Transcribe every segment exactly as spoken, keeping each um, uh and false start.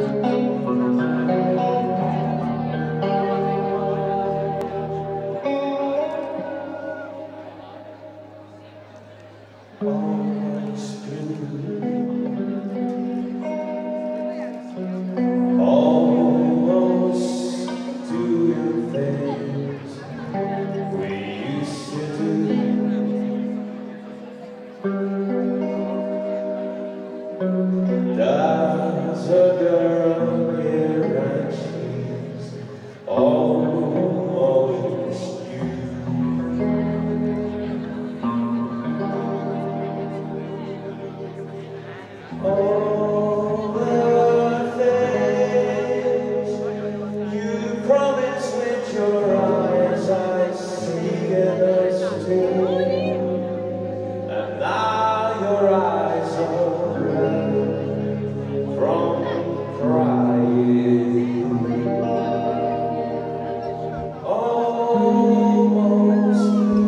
Almost through, almost doing things we used to do. There's a girl here and she's almost you. All the things you promised with your eyes, I see in us too. And now your eyes are red from crying. Almost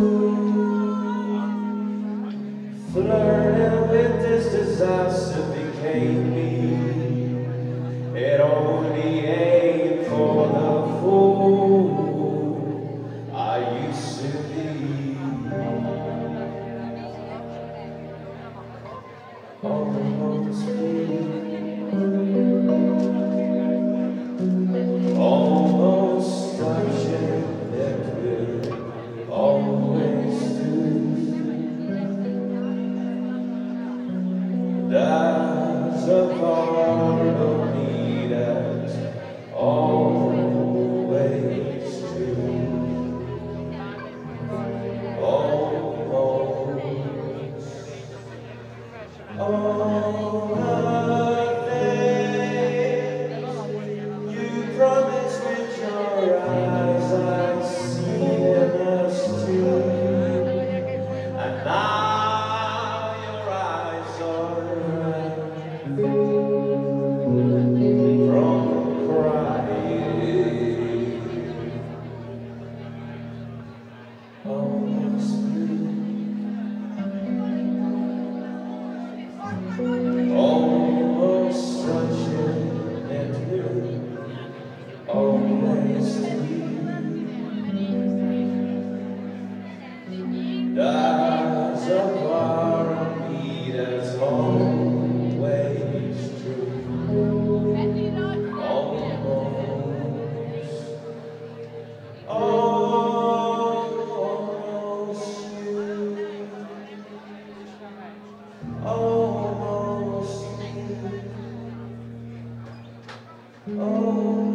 flirting with this disaster became me. It only aimed for the fool I used to be. Almost almost touching that will always do. There's a part of me that's always true. Almost all the things you promised with your eyes, I see in us too. And now your eyes are red from crying. Almost almost touching and will always be. There's a part of me that's always true. Almost, almost you. Almost you. Oh.